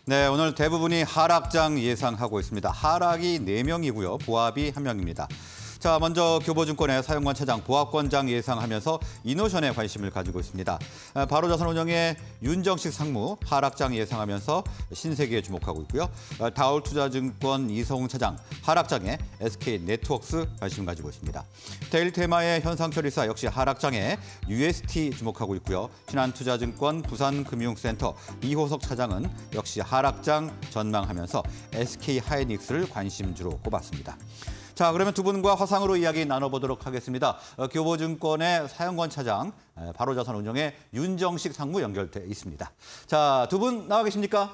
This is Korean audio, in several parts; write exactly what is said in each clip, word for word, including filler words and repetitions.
네, 오늘 대부분이 하락장 예상하고 있습니다. 하락이 네 명이고요. 보합이 한 명입니다. 자, 먼저 교보증권의 사용관 차장 보합권장 예상하면서 이노션에 관심을 가지고 있습니다. 바로자산운용의 윤정식 상무 하락장 예상하면서 신세계에 주목하고 있고요. 다올투자증권 이성웅 차장 하락장에 에스케이네트워크스 관심 가지고 있습니다. 데일테마의 현상처리사 역시 하락장에 유에스티 주목하고 있고요. 신한투자증권 부산금융센터 이호석 차장은 역시 하락장 전망하면서 에스케이하이닉스를 관심주로 꼽았습니다. 자, 그러면 두 분과 화상으로 이야기 나눠보도록 하겠습니다. 어, 교보증권의 사용관 차장, 바로자산운용의 윤정식 상무 연결돼 있습니다. 자, 두 분 나와 계십니까?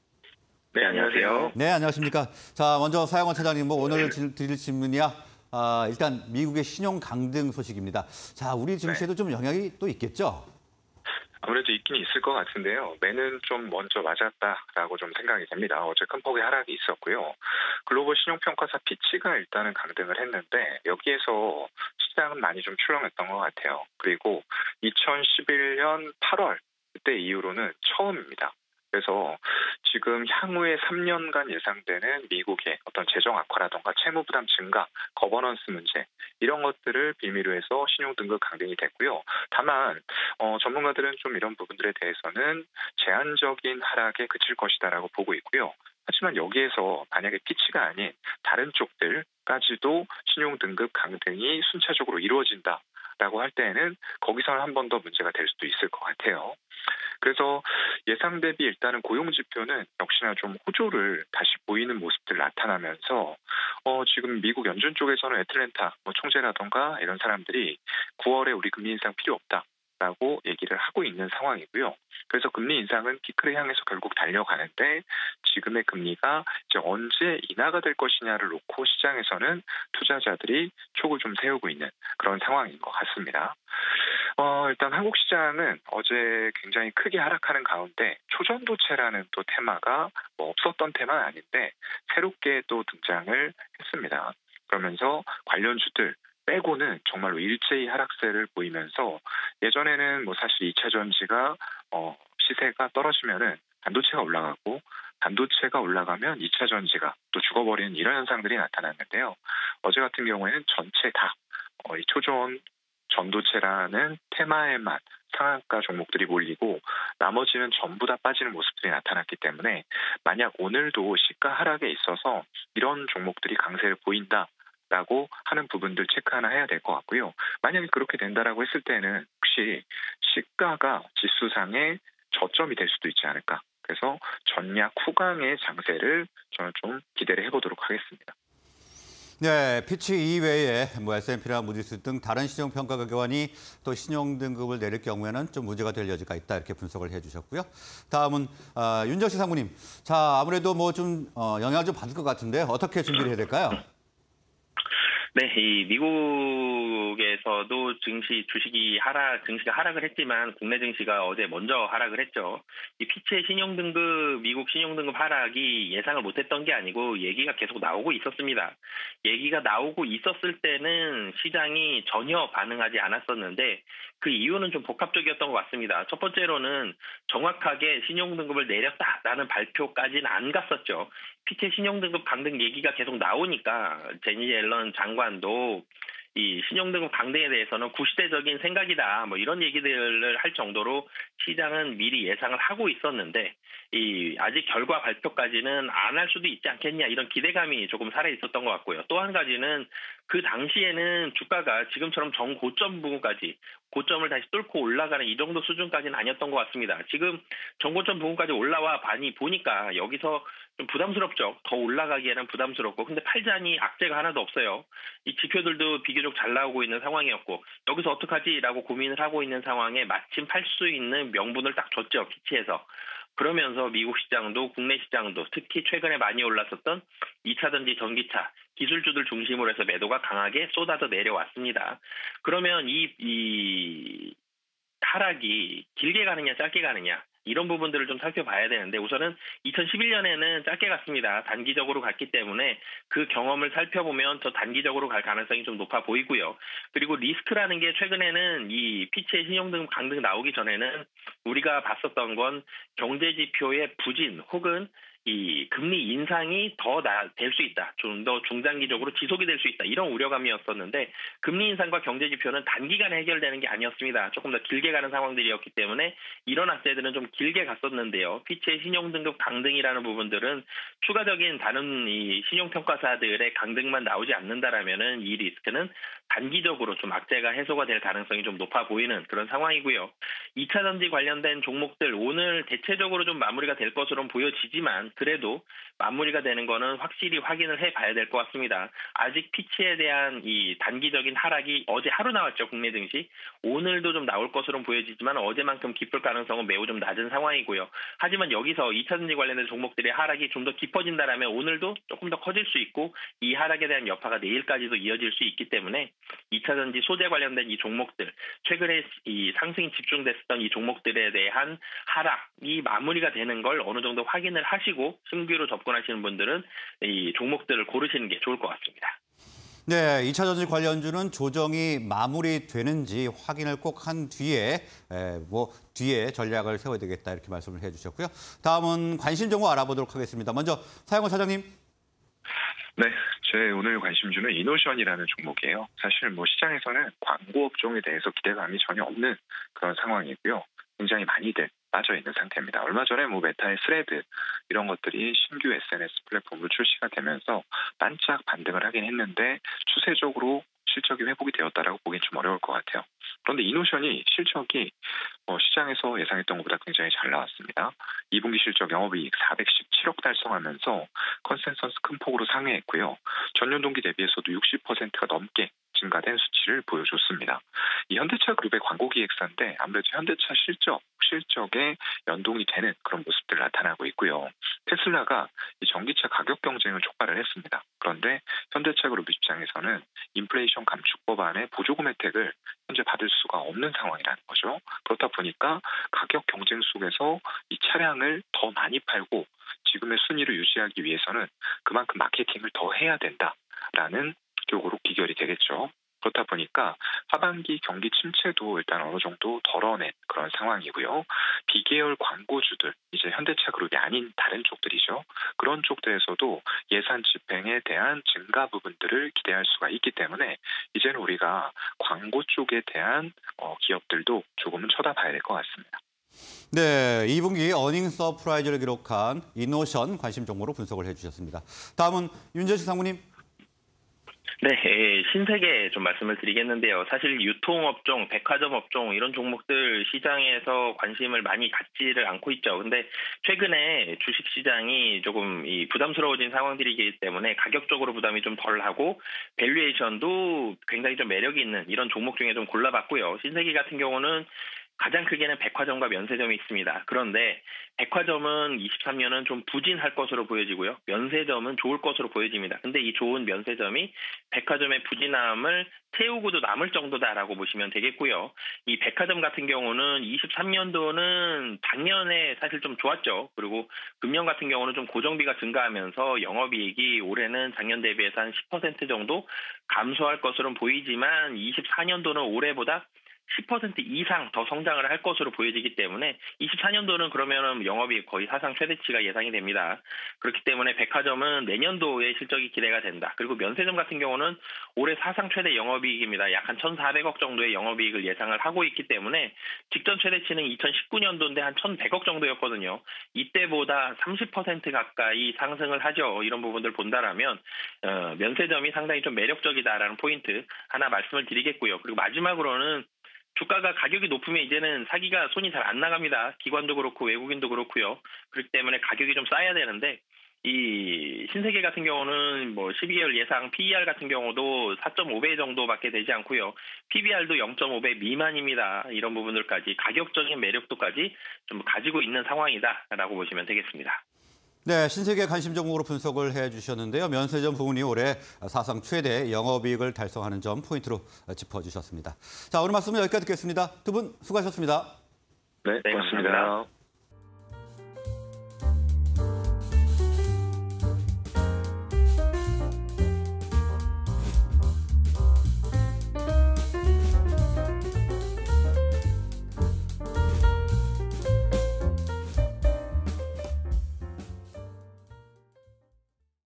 네, 안녕하세요. 네, 안녕하십니까. 자, 먼저 사용관 차장님, 뭐 오늘 드릴 질문이야. 아, 일단 미국의 신용 강등 소식입니다. 자, 우리 증시에도 네. 좀 영향이 또 있겠죠? 아무래도 있긴 있을 것 같은데요. 매는 좀 먼저 맞았다라고 좀 생각이 됩니다. 어제 큰 폭의 하락이 있었고요. 글로벌 신용평가사 피치가 일단은 강등을 했는데 여기에서 시장은 많이 좀 출렁했던 것 같아요. 그리고 이천십일 년 팔월 그때 이후로는 처음입니다. 그래서 지금 향후에 삼 년간 예상되는 미국의 어떤 재정 악화라든가 채무 부담 증가, 거버넌스 문제 이런 것들을 빌미로 해서 신용 등급 강등이 됐고요. 다만 어, 전문가들은 좀 이런 부분들에 대해서는 제한적인 하락에 그칠 것이다라고 보고 있고요. 하지만 여기에서 만약에 피치가 아닌 다른 쪽들까지도 신용 등급 강등이 순차적으로 이루어진다라고 할 때에는 거기서는 한 번 더 문제가 될 수도 있을 것 같아요. 그래서 예상 대비 일단은 고용 지표는 역시나 좀 호조를 다시 보이는 모습들 나타나면서 어, 지금 미국 연준 쪽에서는 애틀랜타 뭐 총재라던가 이런 사람들이 구월에 우리 금리 인상 필요 없다라고 얘기를 하고 있는 상황이고요. 그래서 금리 인상은 피크를 향해서 결국 달려가는데 지금의 금리가 이제 언제 인하가 될 것이냐를 놓고 시장에서는 투자자들이 촉을 좀 세우고 있는 그런 상황인 것 같습니다. 어, 일단 한국 시장은 어제 굉장히 크게 하락하는 가운데 초전도체라는 또 테마가 뭐 없었던 테마는 아닌데 새롭게 또 등장을 했습니다. 그러면서 관련주들 빼고는 정말로 일제히 하락세를 보이면서 예전에는 뭐 사실 이 차 전지가 어, 시세가 떨어지면은 반도체가 올라가고 반도체가 올라가면 이 차 전지가 또 죽어버리는 이런 현상들이 나타났는데요. 어제 같은 경우에는 전체 다 어, 이 초전 전도체라는 테마에만 상한가 종목들이 몰리고 나머지는 전부 다 빠지는 모습들이 나타났기 때문에 만약 오늘도 시가 하락에 있어서 이런 종목들이 강세를 보인다라고 하는 부분들 체크 하나 해야 될 것 같고요. 만약에 그렇게 된다라고 했을 때는 혹시 시가가 지수상의 저점이 될 수도 있지 않을까. 그래서 전략 후강의 장세를 저는 좀 기대를 해보도록 하겠습니다. 네, 피치 이외에 뭐 에스앤피나 무디스 등 다른 신용평가기관이 또 신용 등급을 내릴 경우에는 좀 문제가 될 여지가 있다 이렇게 분석을 해주셨고요. 다음은 어, 윤정식 상무님. 자, 아무래도 뭐 좀 어, 영향을 좀 받을 것 같은데 어떻게 준비를 해야 될까요? 네, 이 미국에서도 증시 주식이 하락, 증시가 하락을 했지만 국내 증시가 어제 먼저 하락을 했죠. 이 피치의 신용등급, 미국 신용등급 하락이 예상을 못했던 게 아니고 얘기가 계속 나오고 있었습니다. 얘기가 나오고 있었을 때는 시장이 전혀 반응하지 않았었는데 그 이유는 좀 복합적이었던 것 같습니다. 첫 번째로는 정확하게 신용등급을 내렸다라는 발표까지는 안 갔었죠. 피치 신용등급 강등 얘기가 계속 나오니까 제니 옐런 장관도 이 신용등급 강등에 대해서는 구시대적인 생각이다 뭐 이런 얘기들을 할 정도로 시장은 미리 예상을 하고 있었는데 이 아직 결과 발표까지는 안 할 수도 있지 않겠냐 이런 기대감이 조금 살아 있었던 것 같고요. 또 한 가지는 그 당시에는 주가가 지금처럼 정고점 부근까지 고점을 다시 뚫고 올라가는 이 정도 수준까지는 아니었던 것 같습니다. 지금 정고점 부근까지 올라와 봐니 보니까 여기서 좀 부담스럽죠. 더 올라가기에는 부담스럽고 근데 팔자니 악재가 하나도 없어요. 이 지표들도 비교적 잘 나오고 있는 상황이었고 여기서 어떡하지라고 고민을 하고 있는 상황에 마침 팔 수 있는 명분을 딱 줬죠. 피치에서. 그러면서 미국 시장도 국내 시장도 특히 최근에 많이 올랐었던 이 차 전지 전기차 기술주들 중심으로 해서 매도가 강하게 쏟아져 내려왔습니다. 그러면 이, 이 하락이 길게 가느냐 짧게 가느냐 이런 부분들을 좀 살펴봐야 되는데 우선은 이천십일 년에는 짧게 갔습니다. 단기적으로 갔기 때문에 그 경험을 살펴보면 더 단기적으로 갈 가능성이 좀 높아 보이고요. 그리고 리스크라는 게 최근에는 이 피치의 신용등급 강등 나오기 전에는 우리가 봤었던 건 경제지표의 부진 혹은 이 금리 인상이 더 될 수 있다. 좀 더 중장기적으로 지속이 될 수 있다. 이런 우려감이었었는데 금리 인상과 경제 지표는 단기간에 해결되는 게 아니었습니다. 조금 더 길게 가는 상황들이었기 때문에 이런 악재들은 좀 길게 갔었는데요. 피치의 신용등급 강등이라는 부분들은 추가적인 다른 이 신용평가사들의 강등만 나오지 않는다라면은 이 리스크는 단기적으로 좀 악재가 해소가 될 가능성이 좀 높아 보이는 그런 상황이고요. 이 차 전지 관련된 종목들 오늘 대체적으로 좀 마무리가 될 것으로 보여지지만 그래도 마무리가 되는 거는 확실히 확인을 해봐야 될 것 같습니다. 아직 피치에 대한 이 단기적인 하락이 어제 하루 나왔죠. 국내 증시. 오늘도 좀 나올 것으로 보여지지만 어제만큼 깊을 가능성은 매우 좀 낮은 상황이고요. 하지만 여기서 이 차 전지 관련된 종목들의 하락이 좀 더 깊어진다면 오늘도 조금 더 커질 수 있고 이 하락에 대한 여파가 내일까지도 이어질 수 있기 때문에 이 차 전지 소재 관련된 이 종목들 최근에 이 상승이 집중됐었던 이 종목들에 대한 하락이 마무리가 되는 걸 어느 정도 확인을 하시고 신규로 접근하시는 분들은 이 종목들을 고르시는 게 좋을 것 같습니다. 네, 이 차 전지 관련주는 조정이 마무리되는지 확인을 꼭 한 뒤에 에, 뭐 뒤에 전략을 세워야 되겠다 이렇게 말씀을 해주셨고요. 다음은 관심 정보 알아보도록 하겠습니다. 먼저 사영원 차장님. 네, 제 오늘 관심주는 이노션이라는 종목이에요. 사실 뭐 시장에서는 광고 업종에 대해서 기대감이 전혀 없는 그런 상황이고요. 굉장히 많이들 빠져 있는 상태입니다. 얼마 전에 뭐 메타의 스레드 이런 것들이 신규 에스엔에스 플랫폼으로 출시가 되면서 반짝 반등을 하긴 했는데 추세적으로 실적이 회복이 되었다라고 보기엔 좀 어려울 것 같아요. 그런데 이노션이 실적이 어, 시장에서 예상했던 것보다 굉장히 잘 나왔습니다. 이 분기 실적 영업이익 사백십칠억 달성하면서 컨센서스 큰 폭으로 상회했고요. 전년 동기 대비해서도 육십 퍼센트가 넘게 증가된 수치를 보여줬습니다. 이 현대차 그룹의 광고 기획사인데 아무래도 현대차 실적, 실적에 연동이 되는 그런 모습들 나타나고 있고요. 테슬라가 이 전기차 가격 경쟁을 촉발을 했습니다. 그런데 현대차 그룹 입장에서는 인플레이션 감축 법안의 보조금 혜택을 현재 받을 수가 없는 상황이라는 거죠. 그렇다 보니까 가격 경쟁 속에서 이 차량을 더 많이 팔고 지금의 순위를 유지하기 위해서는 그만큼 마케팅을 더 해야 된다라는 쪽으로 귀결이 되겠죠. 그렇다 보니까 하반기 경기 침체도 일단 어느 정도 덜어낸 그런 상황이고요. 비계열 광고주들, 이제 현대차 그룹이 아닌 다른 쪽들이죠. 그런 쪽들에서도 예산 집행에 대한 증가 부분들을 기대할 수가 있기 때문에 이제는 우리가 광고 쪽에 대한 어, 기업들도 조금은 쳐다봐야 될 것 같습니다. 네, 이 분기 어닝 서프라이즈를 기록한 이노션 관심 정보로 분석을 해주셨습니다. 다음은 윤재식 상무님. 네, 신세계 좀 말씀을 드리겠는데요. 사실 유통업종, 백화점 업종 이런 종목들 시장에서 관심을 많이 갖지를 않고 있죠. 근데 최근에 주식시장이 조금 이 부담스러워진 상황들이기 때문에 가격적으로 부담이 좀 덜하고 밸류에이션도 굉장히 좀 매력이 있는 이런 종목 중에 좀 골라봤고요. 신세계 같은 경우는 가장 크게는 백화점과 면세점이 있습니다. 그런데 백화점은 이십삼 년은 좀 부진할 것으로 보여지고요. 면세점은 좋을 것으로 보여집니다. 근데 이 좋은 면세점이 백화점의 부진함을 태우고도 남을 정도다라고 보시면 되겠고요. 이 백화점 같은 경우는 이십삼 년도는 작년에 사실 좀 좋았죠. 그리고 금년 같은 경우는 좀 고정비가 증가하면서 영업이익이 올해는 작년 대비해서 한 십 퍼센트 정도 감소할 것으로 보이지만 이십사 년도는 올해보다 십 퍼센트 이상 더 성장을 할 것으로 보여지기 때문에 이십사 년도는 그러면은 영업이 거의 사상 최대치가 예상이 됩니다. 그렇기 때문에 백화점은 내년도에 실적이 기대가 된다. 그리고 면세점 같은 경우는 올해 사상 최대 영업이익입니다. 약 한 천사백억 정도의 영업이익을 예상을 하고 있기 때문에 직전 최대치는 이천십구 년도인데 한 천백억 정도였거든요. 이때보다 삼십 퍼센트 가까이 상승을 하죠. 이런 부분들 본다라면 어, 면세점이 상당히 좀 매력적이다라는 포인트 하나 말씀을 드리겠고요. 그리고 마지막으로는 주가가 가격이 높으면 이제는 사기가 손이 잘 안 나갑니다. 기관도 그렇고 외국인도 그렇고요. 그렇기 때문에 가격이 좀 쌓여야 되는데 이 신세계 같은 경우는 뭐 십이 개월 예상 피이알 같은 경우도 사 점 오 배 정도밖에 되지 않고요. 피비알도 영 점 오 배 미만입니다. 이런 부분들까지 가격적인 매력도까지 좀 가지고 있는 상황이다라고 보시면 되겠습니다. 네, 신세계 관심 종목으로 분석을 해주셨는데요. 면세점 부분이 올해 사상 최대 영업이익을 달성하는 점 포인트로 짚어주셨습니다. 자, 오늘 말씀은 여기까지 듣겠습니다. 두 분 수고하셨습니다. 네, 고맙습니다.